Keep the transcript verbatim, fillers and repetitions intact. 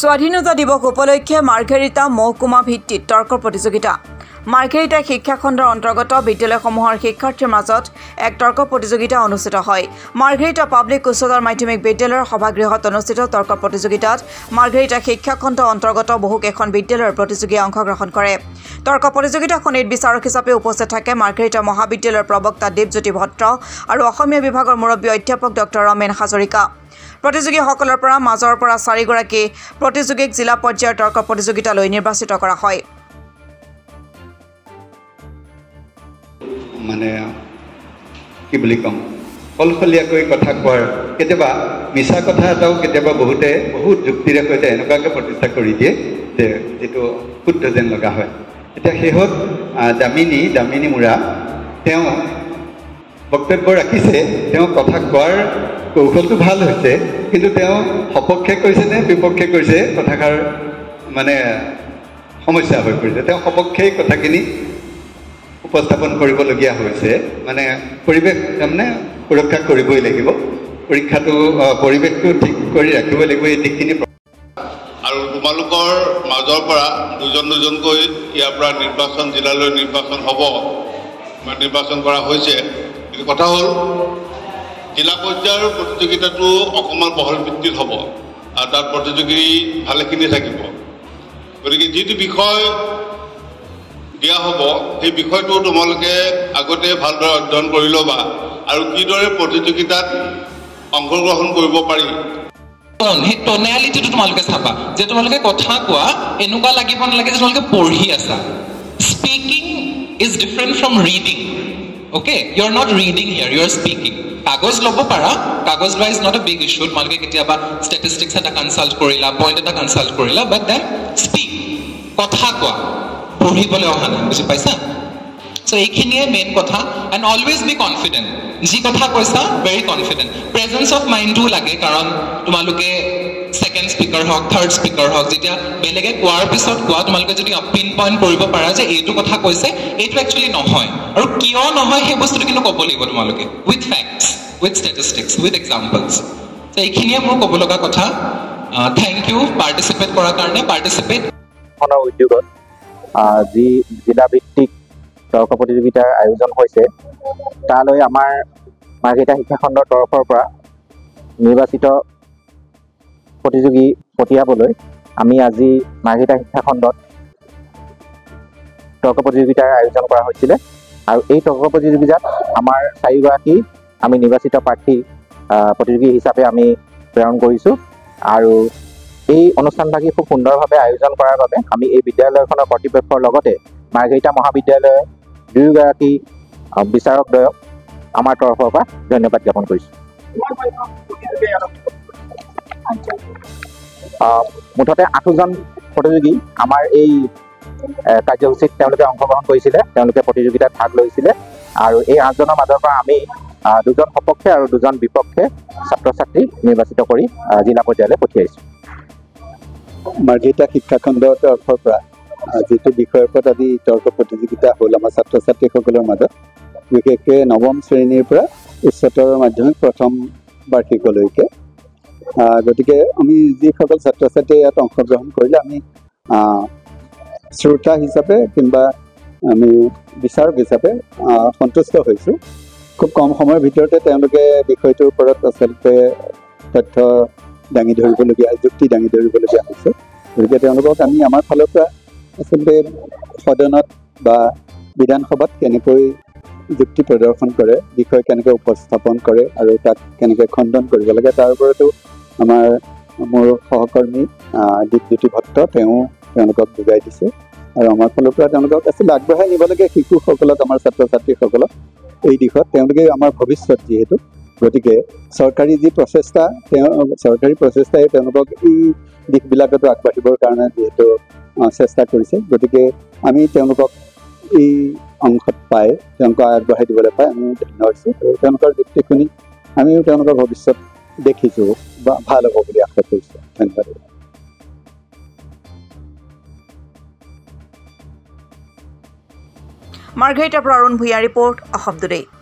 স্বাধীনতা দিৱস উপলক্ষে মাৰ্ঘেৰিটা মহকুমা ভিত্তিত তৰ্ক প্ৰতিযোগিতা মাৰ্ঘেৰিটা শিক্ষা খণ্ডৰ অন্তৰ্গত বিদ্যালয়সমূহৰ শিক্ষাৰ্থীৰ মাজত এক তৰ্ক প্ৰতিযোগিতা অনুষ্ঠিত হয় মাৰ্ঘেৰিটা পাব্লিক উচ্চতৰ মাধ্যমিক বিদ্যালয়ৰ সভাগৃহত অনুষ্ঠিত তৰ্ক প্ৰতিযোগিতাত মাৰ্ঘেৰিটা শিক্ষা খণ্ডৰ অন্তৰ্গত বহুকেইখন বিদ্যালয়ৰ প্ৰতিযোগীয়ে অংশগ্ৰহণ কৰে তৰ্ক প্ৰতিযোগিতাখনিত বিচাৰক হিচাপে উপস্থিত থাকে মাৰ্ঘেৰিটা মহাবিদ্যালয়ৰ প্ৰবক্তা দেৱজ্যোতি ভট্ট আৰু অসমীয়া বিভাগৰ মুৰব্বী অধ্যাপক ডক্টৰ ৰমেন হাজৰিকা প্ৰতিযোগীসকলৰ পৰা মাজৰ পৰা চাৰিগৰাকী প্ৰতিযোগীক জিলা পৰ্যায়ৰ তৰ্ক প্ৰতিযোগিতালৈ নিৰ্বাচিত কৰা হয় মানে কি বুলি কম কলফলীয়াকৈ কথা কোৱাৰ কেতিয়াবা মিছা কথা এটাও কেতিয়াবা বহুতে বহুত যুক্তিৰে সৈতে এনেকুৱাকৈ প্ৰতিষ্ঠা কৰি দিয়ে যে যিটো শুদ্ধ যেন লগা হয় এতিয়া শেহত দামিনী দামিনী মুৰা তেওঁ বক্তব্য ৰাখিছে তেওঁ কথা কোৱাৰ কৌশলটো ভাল হৈছে কিন্তু তেওঁ সপক্ষে কৈছে নে বিপক্ষে কৈছে কথাষাৰ মানে সমস্যা হৈ পৰিছে তেওঁ সপক্ষে কথাখিনি উপস্থাপন কৰিবলগীয়া হৈছে মানে পৰিৱেশ তাৰমানে সুৰক্ষা কৰিবই লাগিব পৰীক্ষাটো পৰিৱেশটো ঠিক কৰি ৰাখিব লাগিব এই দিশখিনি আৰু তোমালোকৰ মাজৰ পৰা দুজন দুজনকৈ ইয়াৰ পৰা নিৰ্বাচন জিলালৈ নিৰ্বাচন হ'ব মানে নিৰ্বাচন কৰা হৈছে কিন্তু কথা হ'ল জিলা পৰ্যায়ৰ প্ৰতিযোগিতাটো অকণমান বহল ভিত্তিত হ'ব আৰু তাত প্ৰতিযোগী ভালেখিনি থাকিব গতিকে যিটো বিষয় দিয়া হ'ব সেই বিষয়টো তোমালোকে আগতে ভালদৰে অধ্যয়ন কৰি ল'বা আৰু কিদৰে প্ৰতিযোগিতাত অংশগ্ৰহণ কৰিব পাৰি সেই টনেলিটিটো তোমালোকে চাবা যে তোমালোকে কথা কোৱা এনেকুৱা লাগিব নালাগে যে তোমালোকে পঢ়ি আছা speaking is different from reading okay you are not reading here you are speaking কাগজ ল'ব পাৰা কাগজ লোৱা is not a big issue তোমালোকে কেতিয়াবা ষ্টেটিষ্টিক্স এটা কনচাল্ট কৰিলা পইণ্ট এটা কনচাল্ট কৰিলা বাট দেন স্পীক কথা কোৱা পঢ়িবলৈ অহা নাই বুজি পাইছা চ' এইখিনিয়ে মেইন কথা এণ্ড অলৱেজ বি কনফিডেণ্ট যি কথা কৈছা ভেৰি কনফিডেণ্ট প্ৰেজেঞ্চ অফ মাইণ্ডটোও লাগে কাৰণ তোমালোকে ছেকেণ্ড স্পীকাৰ হওক থাৰ্ড স্পীকাৰ হওক যেতিয়া বেলেগে কোৱাৰ পিছত কোৱা তোমালোকে যদি পিন পইণ্ট কৰিব পাৰা যে এইটো কথা কৈছে এইটো একচুৱেলি নহয় আৰু কিয় নহয় সেই বস্তুটো কিন্তু ক'ব লাগিব তোমালোকে with facts with statistics with examples so' এইখিনিয়ে মোৰ ক'ব লগা কথা থেংক ইউ পাৰ্টিচিপেট কৰাৰ কাৰণে পাৰ্টিচিপেট উদ্যোগত যি জিলাভিত্তিক তৰ্ক প্ৰতিযোগিতাৰ আয়োজন হৈছে তালৈ আমাৰ মাৰ্ঘেৰিটা শিক্ষাখণ্ডৰ তৰফৰ পৰা নিৰ্বাচিত প্ৰতিযোগী পঠিয়াবলৈ আমি আজি মাৰ্ঘেৰিটা শিক্ষাখণ্ডত তৰ্ক প্ৰতিযোগিতাৰ আয়োজন কৰা হৈছিলে আৰু এই তৰ্ক প্ৰতিযোগিতাত আমাৰ চাৰিগৰাকী আমি নিৰ্বাচিত প্ৰাৰ্থী প্ৰতিযোগী হিচাপে আমি প্ৰেৰণ কৰিছোঁ আৰু এই অনুষ্ঠানভাগী খুব সুন্দৰভাৱে আয়োজন কৰাৰ বাবে আমি এই বিদ্যালয়খনৰ কৰ্তৃপক্ষৰ লগতে মাৰ্ঘেৰিটা মহাবিদ্যালয়ৰ দুয়োগৰাকী বিচাৰকদ্বয়ক আমাৰ তৰফৰ পৰা ধন্যবাদ জ্ঞাপন কৰিছোঁ মুঠতে আঠোজন প্ৰতিযোগী আমাৰ এই কাৰ্যসূচীত তেওঁলোকে অংশগ্ৰহণ কৰিছিলে তেওঁলোকে প্ৰতিযোগিতাত ভাগ লৈছিলে আৰু এই আঠজনৰ মাজৰ পৰা আমি দুজন সপক্ষে আৰু দুজন বিপক্ষে ছাত্ৰ ছাত্ৰী নিৰ্বাচিত কৰি জিলা পৰ্যায়লৈ পঠিয়াইছোঁ মাৰ্ঘেৰিটা শিক্ষাখণ্ডৰ তৰফৰ পৰা যিটো বিষয়ৰ ওপৰত আজি তৰ্ক প্ৰতিযোগিতা হ'ল আমাৰ ছাত্ৰ ছাত্ৰীসকলৰ মাজত বিশেষকৈ নৱম শ্ৰেণীৰ পৰা উচ্চতৰ মাধ্যমিক প্ৰথম বাৰ্ষিকলৈকে গতিকে আমি যিসকল ছাত্ৰ ছাত্ৰীয়ে ইয়াত অংশগ্ৰহণ কৰিলে আমি শ্ৰোতা হিচাপে কিংবা আমি বিচাৰক হিচাপে সন্তুষ্ট হৈছোঁ খুব কম সময়ৰ ভিতৰতে তেওঁলোকে বিষয়টোৰ ওপৰত আচলতে তথ্য দাঙি ধৰিবলগীয়া যুক্তি দাঙি ধৰিবলগীয়া হৈছে গতিকে তেওঁলোকক আমি আমাৰ ফালৰ পৰা আচলতে সদনত বা বিধানসভাত কেনেকৈ যুক্তি প্ৰদৰ্শন কৰে বিষয় কেনেকৈ উপস্থাপন কৰে আৰু তাক কেনেকৈ খণ্ডন কৰিব লাগে তাৰ ওপৰতো আমাৰ মোৰ সহকৰ্মী দেৱজ্যোতি ভট্ট তেওঁ তেওঁলোকক বুজাই দিছে আৰু আমাৰ ফালৰ পৰা তেওঁলোকক আচলতে আগবঢ়াই নিবলগীয়া শিশুসকলক আমাৰ ছাত্ৰ ছাত্ৰীসকলক এই দিশত তেওঁলোকে আমাৰ ভৱিষ্যত যিহেতু গতিকে চৰকাৰী যি প্ৰচেষ্টা তেওঁ চৰকাৰী প্ৰচেষ্টাই তেওঁলোকক এই দিশবিলাকতো আগবাঢ়িবৰ কাৰণে যিহেতু চেষ্টা কৰিছে গতিকে আমি তেওঁলোকক এই অংশত পাই তেওঁলোকক আগবঢ়াই দিবলৈ পাই আমি ধন্য হৈছোঁ আৰু তেওঁলোকৰ যুক্তি শুনি আমিও তেওঁলোকৰ ভৱিষ্যত দেখিছোঁ বা ভাল হ'ব বুলি আশা কৰিছোঁ ধন্যবাদ মাৰ্ঘেৰিটাৰ পৰা অৰুণ ভূঞা ৰিপৰ্ট অসম টুডে।